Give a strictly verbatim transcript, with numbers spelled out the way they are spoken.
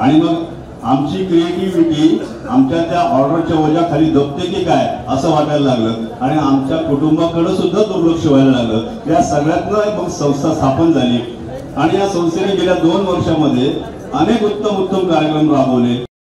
आणि मग आमची क्रिएटिव्हिटी आमच्या त्या ऑर्डरच्या ओझ्याखाली दबते की काय असं वाटायला लागलं आणि आमच्या कुटुंबाकडे सुद्धा दुर्लक्ष व्हायला लागलं। या सगळ्यातनं मग संस्था स्थापन झाली आणि या संस्थेने गेल्या दोन वर्षामध्ये अनेक उत्तम उत्तम कार्यक्रम राबवले।